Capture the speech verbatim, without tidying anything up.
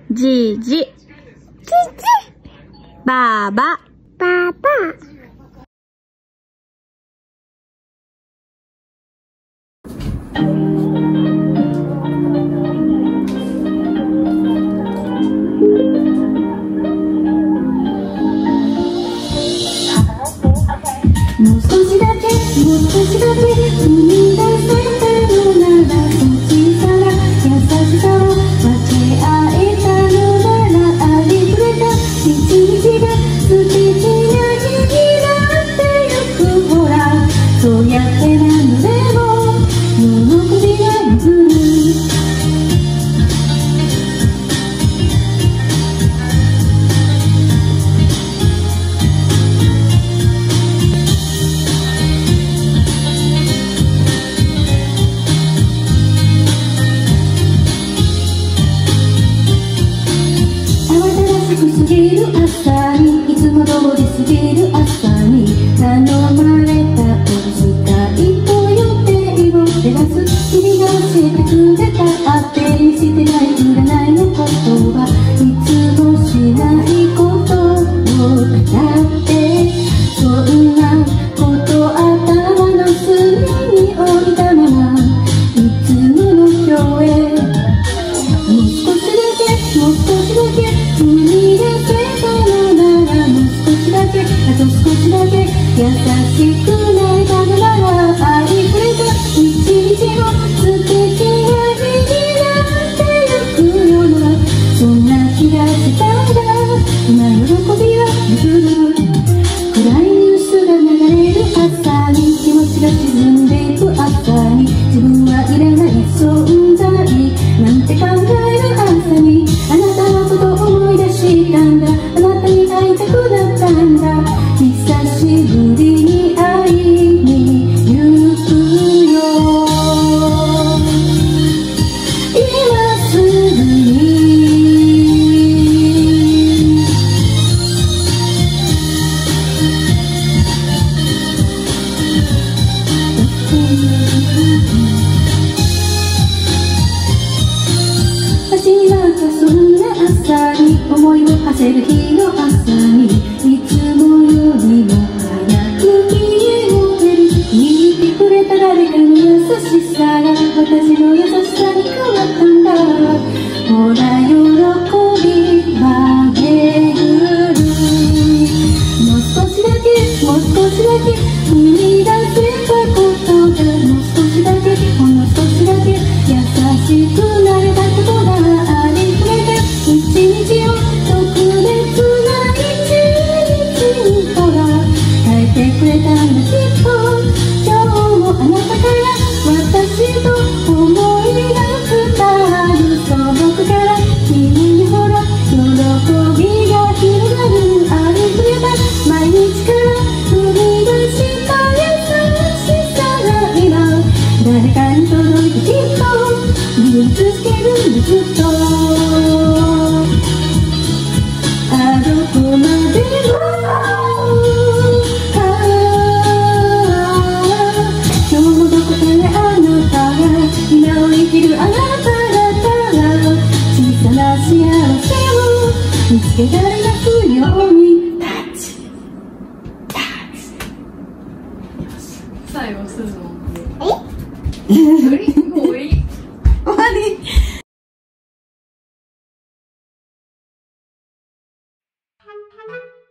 じじ。じじ。ばば。ばば。もう少しだけ、もう少しだけ踏み出せたのなら、小さな優しさを分け合えたのなら、ありふれた一日が素敵な日になってゆく。ほら、そうやって何度でも喜びが譲る。過ぎる朝に、いつも通り過ぎる朝に頼まれたお使いと予定を照らす。君が教えてくれた当てにしてない占いのことは、いつもしないことをやって、そんなこと頭の隅に置いたまま、いつもの今日へ。もう少しだけ、もう少しだけ踏み出せたのなら、もう少しだけ、あと少しだけ優しくなれたのなら、ありふれた一日も素敵な日になってゆくような、そんな気がしたんだ。今喜びは譲る。暗いニュースが流れる朝に、気持ちが沈んでいく朝に、自分はいらない存在なんて考える朝に、あなたのことを思い出したんだ。あなたに会いたくなったんだ。久しぶりに会いに行くよ、今すぐに。私になんかそんな朝に、思いを馳せる日の朝に、いつもよりも早く家を出る。言ってくれた誰かの優しさが私の優しさに変わったんだ。ほら喜びは巡る。もう少しだけ、もう少しだけ踏み出せたことが、もう少しだけ、ほんの少しだけ優しくなれたことが、ありふれた一日を特別な一日に、ほら変えてくれたんだきっと。今日もあなたから私と思いが伝る。その僕から君にほら喜びが広がる。ありふれた毎日から踏み出した優しさが今誰かに届いてきっと見続けるんだずっと。あどこまでも、あ今日もどこかであなたが、今を生きるあなた方が小さな幸せを見つけられますように。タッチタッチ。最後するのえ終わりもう終わり終わり。Thank you.